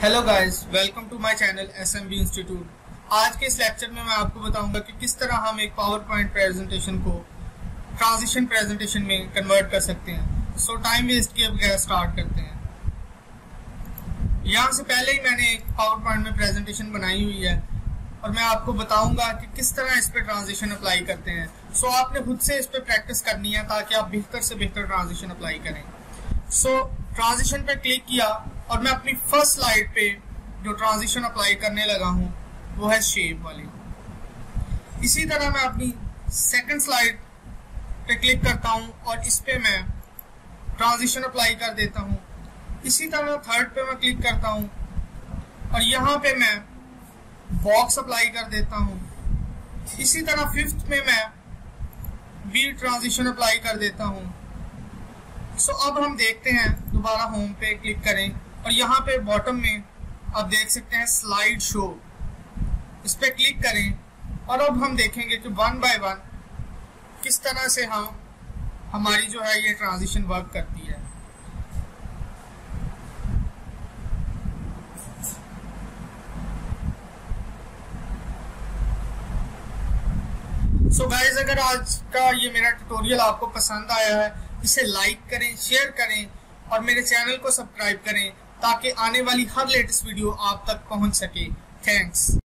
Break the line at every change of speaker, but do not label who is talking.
Hello guys, welcome to my channel SMB institute. आज के इस लेक्चर में मैं आपको बताऊंगा कि किस तरह हम एक पावर पॉइंट प्रेजेंटेशन को ट्रांजिशन प्रेजेंटेशन में कन्वर्ट कर सकते हैं। सो टाइम वेस्ट किए बगैर स्टार्ट करते हैं। यहाँ से पहले ही मैंने एक पावर पॉइंट में प्रेजेंटेशन बनाई हुई है और मैं आपको बताऊंगा कि किस तरह इस पर ट्रांजिशन अप्लाई करते हैं। सो आपने खुद से इस पर प्रैक्टिस करनी है ताकि आप बेहतर से बेहतर ट्रांजिशन अप्लाई करें। सो ट्रांजिशन पे क्लिक किया और मैं अपनी फर्स्ट स्लाइड पे जो ट्रांजिशन अप्लाई करने लगा हूं वो है शेप वाली। इसी तरह मैं अपनी सेकंड स्लाइड पे क्लिक करता हूं और इस पे मैं ट्रांजिशन अप्लाई कर देता हूं। इसी तरह थर्ड पे मैं क्लिक करता हूं और यहाँ पे मैं बॉक्स अप्लाई कर देता हूं। इसी तरह फिफ्थ में मैं भी ट्रांजिशन अप्लाई कर देता हूं। सो अब हम देखते हैं, दोबारा होम पे क्लिक करें और यहाँ पे बॉटम में आप देख सकते हैं स्लाइड शो, इस पे क्लिक करें और अब हम देखेंगे कि वन बाय वन किस तरह से हमारी जो है ये ट्रांजिशन वर्क करती है। सो गाइस, अगर आज का ये मेरा ट्यूटोरियल आपको पसंद आया है, इसे लाइक करें, शेयर करें और मेरे चैनल को सब्सक्राइब करें ताकि आने वाली हर लेटेस्ट वीडियो आप तक पहुंच सके। थैंक्स।